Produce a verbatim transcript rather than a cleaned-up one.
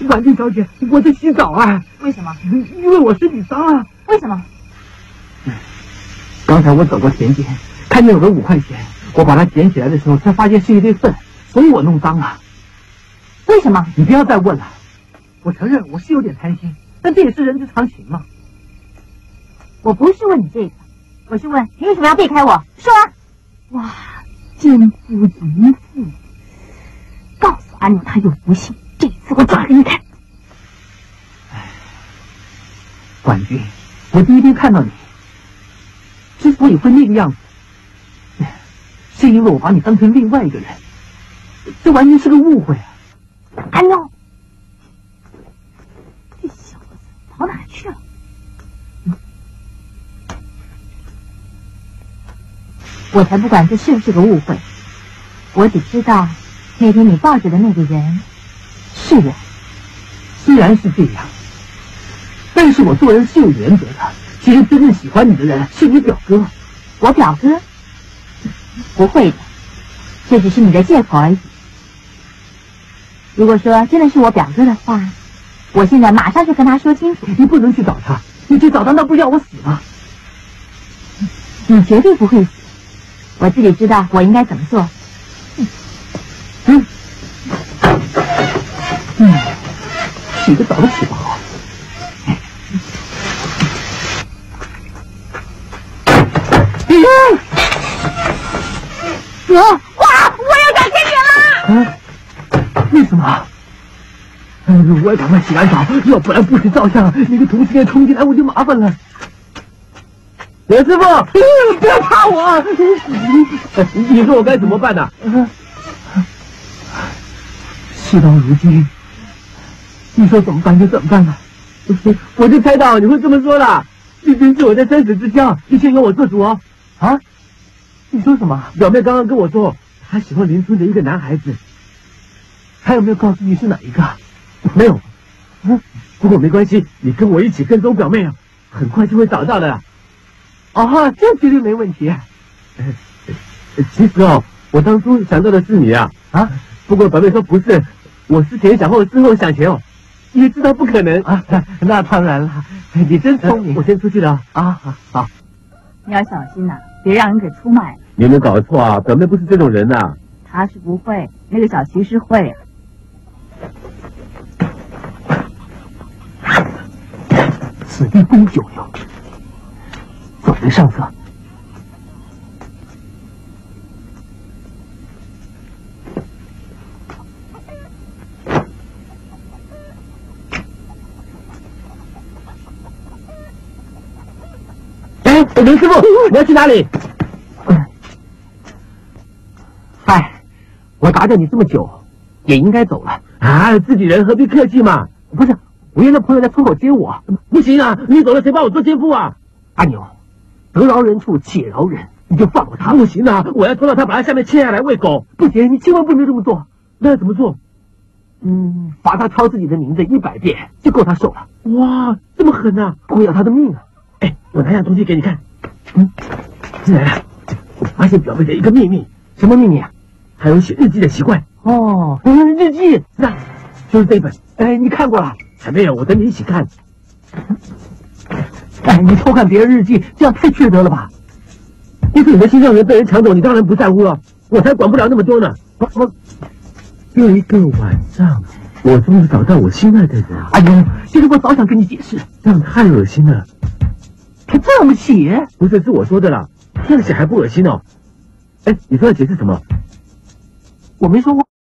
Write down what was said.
婉君小姐，我在洗澡啊。 为什么？ 因为我身体脏啊。 为什么？ 刚才我走过田间，看见有个五块钱，我把它捡起来的时候，才发现是一堆粪，所以我弄脏了。 为什么？ 你不要再问了。我承认我是有点贪心，但这也是人之常情嘛。 我不是问你这个，我是问你为什么要避开我？说啊！哇，奸夫淫妇！告诉阿牛他有福气，这次我抓给你看。 哎，婉君，我第一天看到你，之所以会那个样子，是因为我把你当成另外一个人，这完全是个误会啊！ 阿牛，这小子跑哪去了？我才不管这是不是个误会，我只知道那天你抱着的那个人是我。 虽然是这样，但是我做人是有原则的。其实真正喜欢你的人是你表哥。 我表哥？不会的，这只是你的借口而已。如果说真的是我表哥的话，我现在马上就跟他说清楚。 你不能去找他，你去找他那不要我死吗？ 你绝对不会死，我自己知道我应该怎么做。 嗯嗯，洗个澡都洗不好。 哥，哇！我要感谢你了。 啊？为什么？嗯，我要赶快洗完澡，要不然不许照相，那个同性恋冲进来我就麻烦了。刘师傅，不要插我！你说我该怎么办呢？事到如今，你说怎么办就怎么办吧。我就猜到你会这么说的，这真是我在生死之交，你先由我做主哦。啊？你说什么？表妹刚刚跟我说，她喜欢邻村的一个男孩子。还有没有告诉你是哪一个？没有。嗯，不过没关系，你跟我一起跟踪表妹啊，很快就会找到的。哦，这绝对没问题。其实哦，我当初想到的是你啊啊！不过表妹说不是，我思前想后，思后想前哦，也知道不可能啊。那当然了，你真聪明。我先出去了啊！好，好。 你要小心呐、啊，别让人给出卖了。 你有没有搞错啊？表妹不是这种人呐、啊。 他是不会，那个小骑士会啊。 此地不宜久留，走人上策。哎，林师傅，你要去哪里？嗨，我打搅你这么久，也应该走了啊！自己人何必客气嘛？不是，我约了朋友在村口接我。不行啊，你走了谁帮我做奸夫啊？阿牛，得饶人处且饶人，你就放过他。不行啊，我要拖到他把他下面切下来喂狗。不行，你千万不能这么做。那要怎么做？嗯，罚他抄自己的名字一百遍，就够他受了。哇，这么狠啊！不会要他的命啊！哎，我拿样东西给你看。嗯，进来了。我发现表妹的一个秘密。什么秘密啊？还有写日记的习惯。哦，嗯，日记，那就是这本。哎，你看过了？还没有，我等你一起看。哎，你偷看别人日记，这样太缺德了吧？要是你的心上人被人抢走，你当然不在乎了。我才管不了那么多呢。我我有一个晚上，我终于找到我心爱的人。哎呦，其实我早想跟你解释，这样太恶心了。还这么写？不是，是我说的啦。这样写还不恶心哦？哎，你说要解释什么？我没说过。